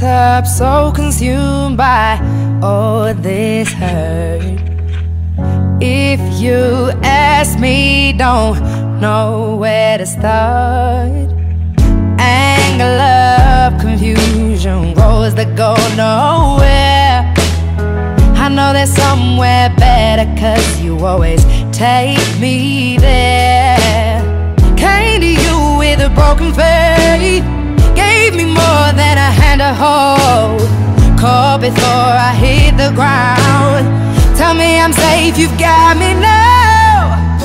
up, so consumed by all this hurt. If you ask me, don't know where to start. Anger, love, confusion, roads that go nowhere. I know there's somewhere better, 'cause you always take me there. Came to you with a broken faith, gave me more than a hand to hold. Caught before I hit the ground. Tell me I'm safe, you've got me now.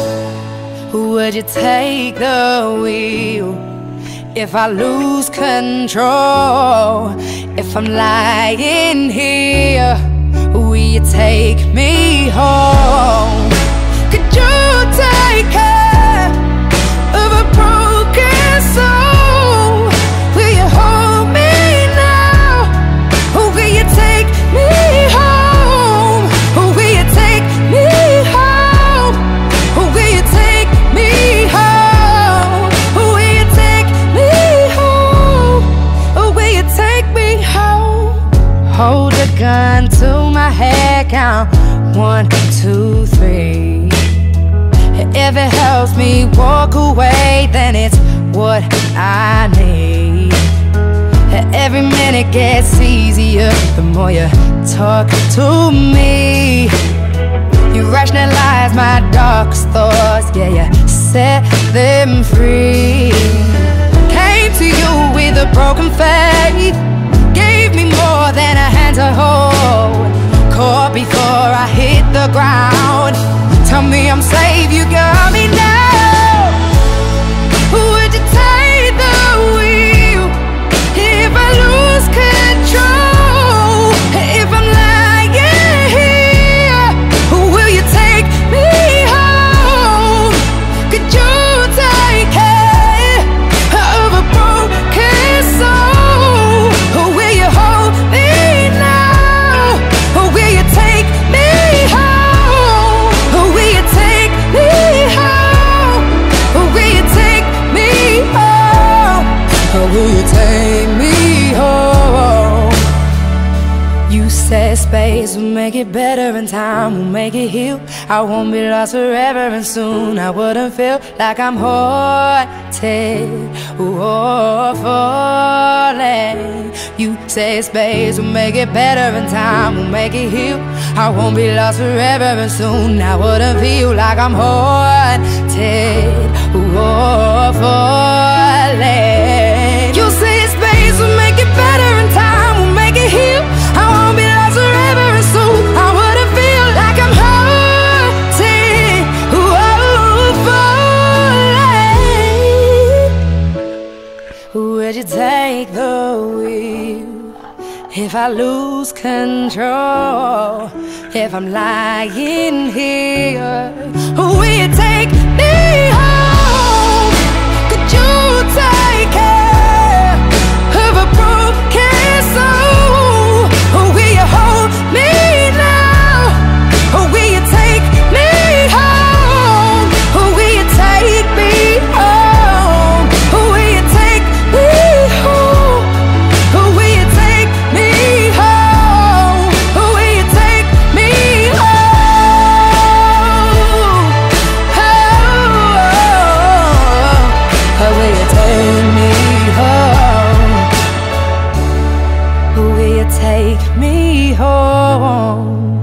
Would you take the wheel if I lose control? If I'm lying here, will you take me home? Could you take care of a broken soul? Will you hold me now? Or will you take me home? Or will you take me home? Or will you take me home? Or will you take me home? Or will you take me home? Hold a gun to my head, count 1, 2, 3. If it helps me walk away, then it's what I need. Every minute gets easier the more you talk to me. You rationalize my darkest thoughts, yeah, you set them free. Came to you with a broken faith, gave me more than a hand to hold. Caught before I hit the ground. Tell me I'm safe, you got me now. Would you take the wheel if I lose control? If I'm lying here, will you take me home? Could you take care of a broken soul? Or will you hold me now? Or will you take me home? Or will you take me home? Or will you take me home? Or will you take me home? You said space will make it better and time will make it heal. I won't be lost forever and soon I wouldn't feel like I'm haunted or falling. You say space will make it better and time will make it heal. I won't be lost forever and soon I wouldn't feel like I'm haunted or falling. You say space will make it better and time will make it heal. I won't be lost forever and soon I wouldn't feel like I'm haunted or falling. Would you take the wheel if I lose control? If I'm lying here, will you take me home? Could you take care of a broken soul? Or will you hold me now? Or will you take me home? Or will you take me home? Or will you take me home? Or will you take me home? Or will you take me home? Oh, or will you take me home? Or will you take me home?